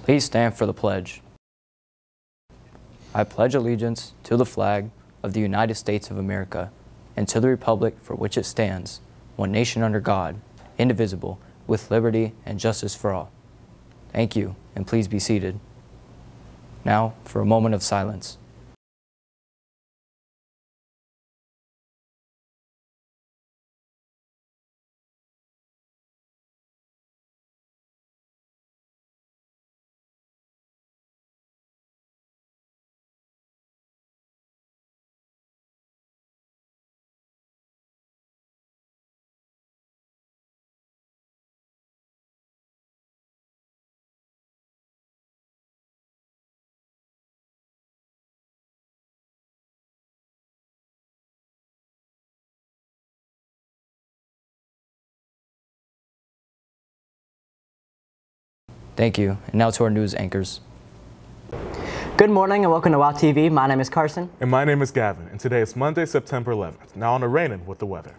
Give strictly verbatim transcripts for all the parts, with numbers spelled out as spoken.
Please stand for the pledge. I pledge allegiance to the flag of the United States of America and to the republic for which it stands, one nation under God, indivisible, with liberty and justice for all. Thank you, and please be seated. Now for a moment of silence. Thank you. And now to our news anchors. Good morning and welcome to WOW T V. My name is Carson. And my name is Gavin. And today is Monday, September eleventh. Now on to Rainin with the weather.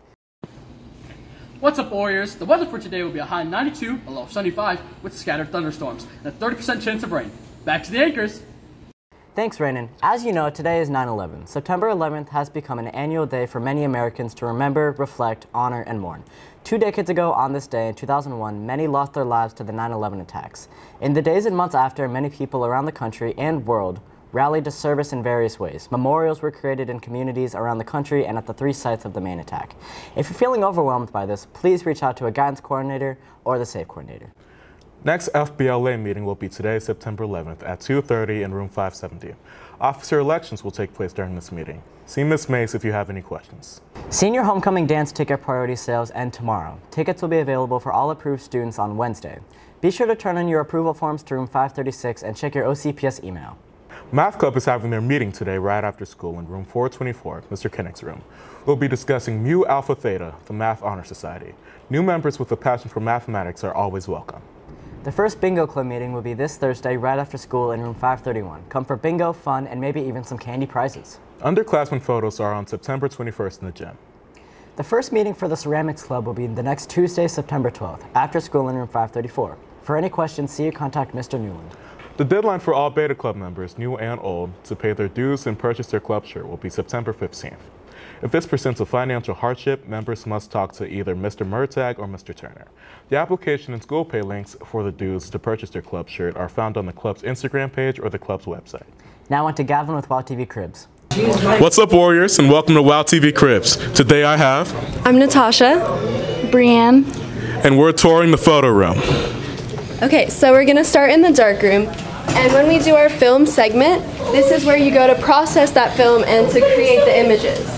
What's up, Warriors? The weather for today will be a high ninety-two, a low of seventy-five, with scattered thunderstorms and a thirty percent chance of rain. Back to the anchors. Thanks, Rainin. As you know, today is nine eleven. September eleventh has become an annual day for many Americans to remember, reflect, honor, and mourn. Two decades ago on this day in two thousand one, many lost their lives to the nine eleven attacks. In the days and months after, many people around the country and world rallied to service in various ways. Memorials were created in communities around the country and at the three sites of the main attack. If you're feeling overwhelmed by this, please reach out to a guidance coordinator or the SAFE coordinator. Next F B L A meeting will be today, September eleventh at two thirty in room five seventy. Officer elections will take place during this meeting. See Miz Mace if you have any questions. Senior Homecoming Dance ticket priority sales end tomorrow. Tickets will be available for all approved students on Wednesday. Be sure to turn in your approval forms to room five thirty-six and check your O C P S email. Math Club is having their meeting today right after school in room four twenty-four, Mister Kinnick's room. We'll be discussing Mu Alpha Theta, the Math Honor Society. New members with a passion for mathematics are always welcome. The first Bingo Club meeting will be this Thursday right after school in room five thirty-one. Come for bingo, fun, and maybe even some candy prizes. Underclassmen photos are on September twenty-first in the gym. The first meeting for the Ceramics Club will be the next Tuesday, September twelfth, after school in room five thirty-four. For any questions, see or contact Mister Newland. The deadline for all Beta Club members, new and old, to pay their dues and purchase their club shirt will be September fifteenth. If this presents a financial hardship, members must talk to either Mister Murtag or Mister Turner. The application and school pay links for the dues to purchase their club shirt are found on the club's Instagram page or the club's website. Now on to Gavin with WOW T V Cribs. What's up, Warriors, and welcome to WOW T V Cribs. Today I have... I'm Natasha. Brienne. And we're touring the photo room. Okay, so we're gonna start in the dark room. And when we do our film segment, this is where you go to process that film and to create the images.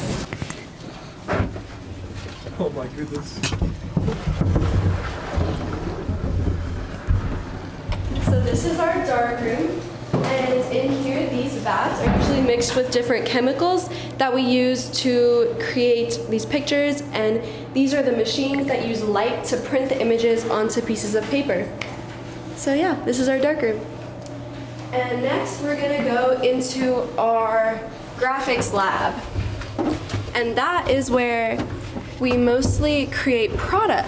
Oh my goodness. So this is our dark room, and in here these vats are usually mixed with different chemicals that we use to create these pictures, and these are the machines that use light to print the images onto pieces of paper. So yeah, this is our dark room. And next we're gonna go into our graphics lab, and that is where we mostly create products.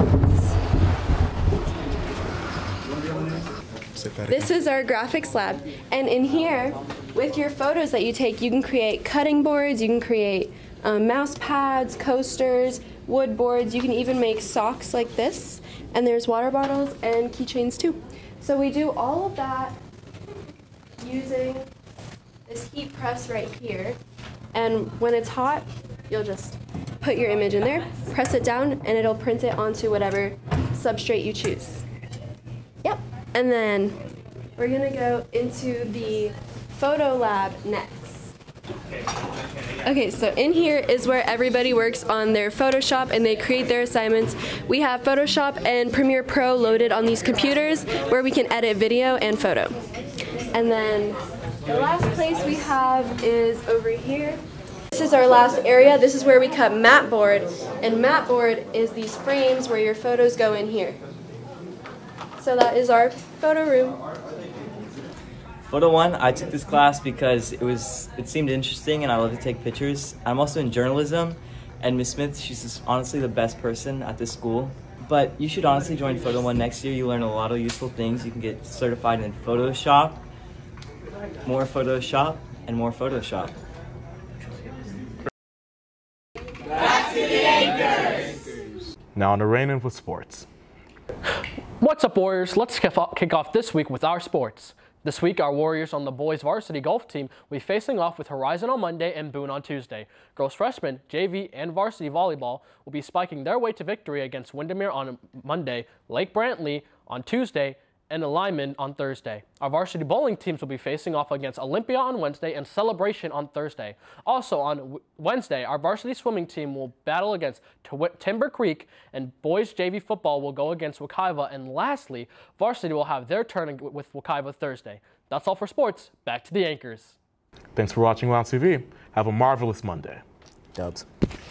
This is our graphics lab, and in here, with your photos that you take, you can create cutting boards, you can create um, mouse pads, coasters, wood boards, you can even make socks like this, and there's water bottles and keychains too. So we do all of that using this heat press right here, and when it's hot, you'll just put your image in there, press it down, and it'll print it onto whatever substrate you choose. Yep. And then we're gonna go into the photo lab next. Okay, so in here is where everybody works on their Photoshop and they create their assignments. We have Photoshop and Premiere Pro loaded on these computers where we can edit video and photo. And then the last place we have is over here. This is our last area. This is where we cut mat board, and mat board is these frames where your photos go in here. So that is our photo room. Photo one, I took this class because it was it seemed interesting and I love to take pictures. I'm also in journalism, and Miss Smith, she's just honestly the best person at this school. but you should honestly join Photo One next year. You learn a lot of useful things. You can get certified in Photoshop, more Photoshop, and more Photoshop. Back to the anchors! Now on to Rainin with sports. What's up, Warriors? Let's kick off this week with our sports. This week, our Warriors on the boys varsity golf team will be facing off with Horizon on Monday and Boone on Tuesday. Girls freshmen, J V, and varsity volleyball will be spiking their way to victory against Windermere on Monday, Lake Brantley on Tuesday, and Lyman on Thursday. Our varsity bowling teams will be facing off against Olympia on Wednesday and Celebration on Thursday. Also on Wednesday, our varsity swimming team will battle against Timber Creek, and boys J V football will go against Wekiva. And lastly, varsity will have their turn with Wekiva Thursday. That's all for sports. Back to the anchors. Thanks for watching WOW T V. Have a marvelous Monday. Dubs.